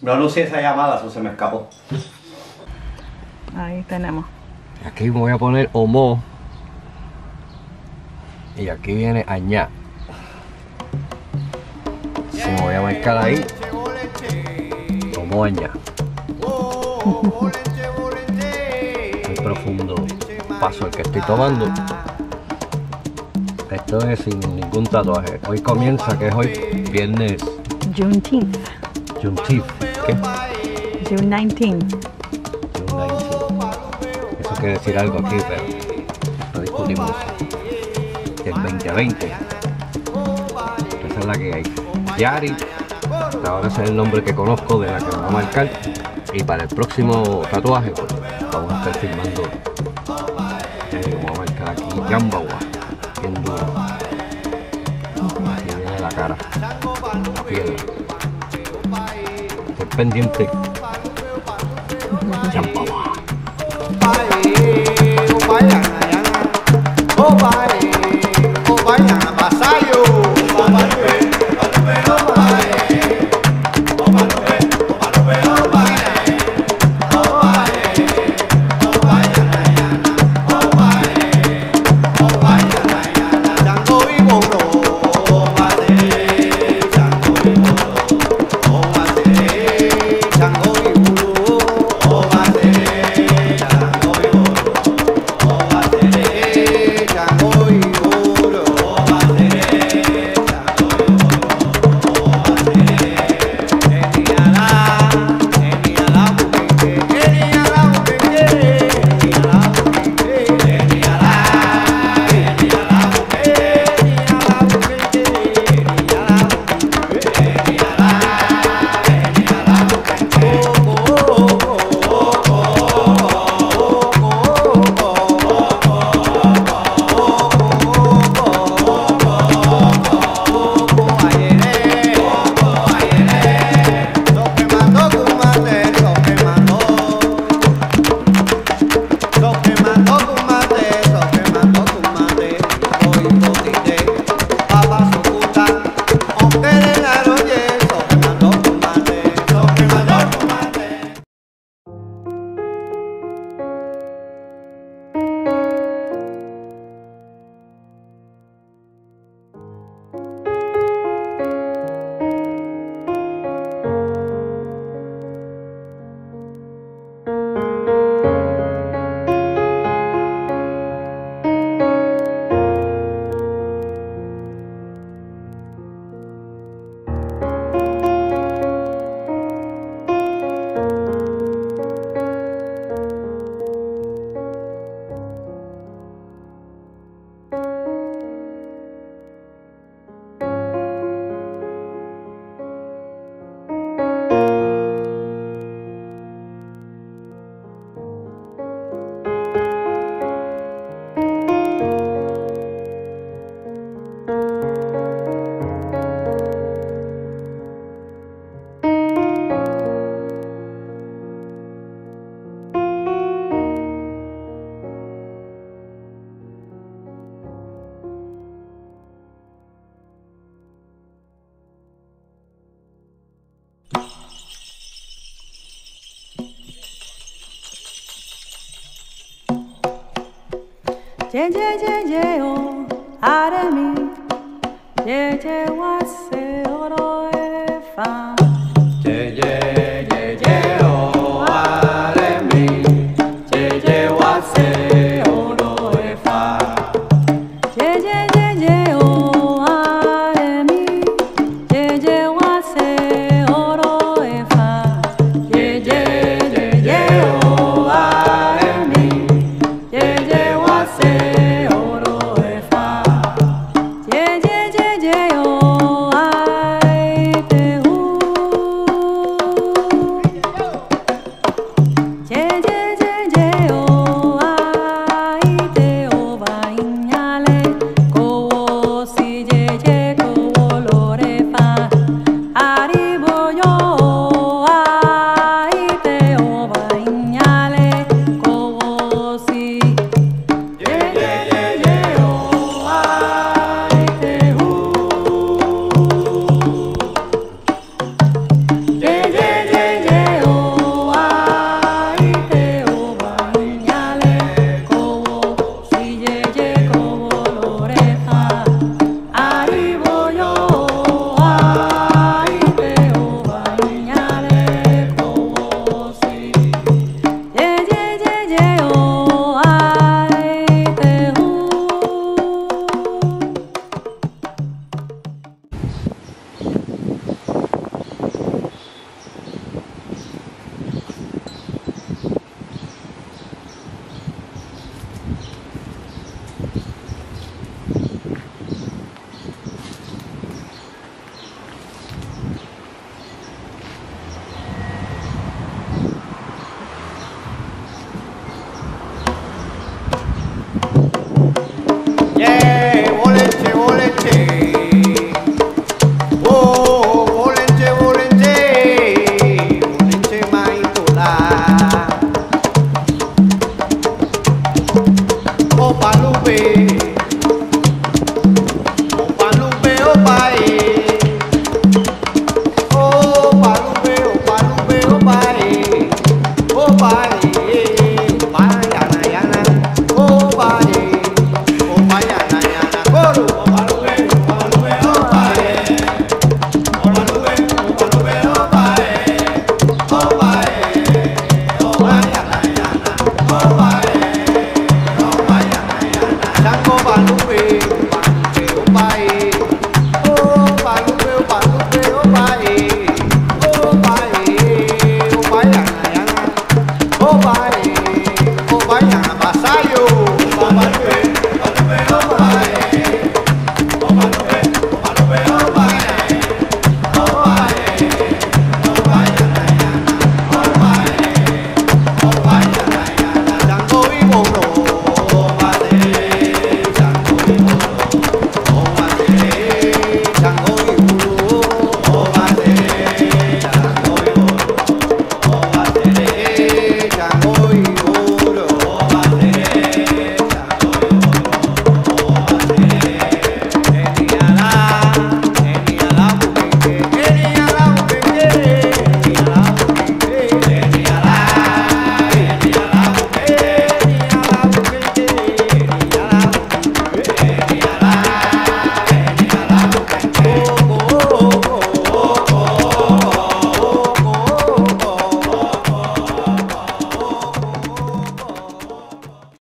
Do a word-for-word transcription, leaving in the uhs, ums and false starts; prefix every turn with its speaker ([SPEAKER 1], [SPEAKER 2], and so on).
[SPEAKER 1] No anuncié esa llamada, eso se me escapó.
[SPEAKER 2] Ahí tenemos.
[SPEAKER 3] Aquí me voy a poner Omo. Y aquí viene Añá. Se me voy a marcar ahí. Omo Añá. Muy profundo paso el que estoy tomando. Esto es sin ningún tatuaje. Hoy comienza, que es hoy viernes
[SPEAKER 2] Juneteenth.
[SPEAKER 3] Juneteenth. ¿Qué?
[SPEAKER 2] June nineteenth.
[SPEAKER 3] June nineteenth. Eso quiere decir algo aquí, pero no discutimos eso. El veinte veinte. Esa es la que hay. Yari. Hasta ahora ese es el nombre que conozco de la que me va a marcar. Y para el próximo tatuaje, pues, vamos a estar filmando. Eh, vamos a marcar aquí Jambawa. Bien duro. Aquí viene la cara. La piedra. Estoy pendiente. Jambawa.
[SPEAKER 2] Je je je je oh, are mi. Je je wase.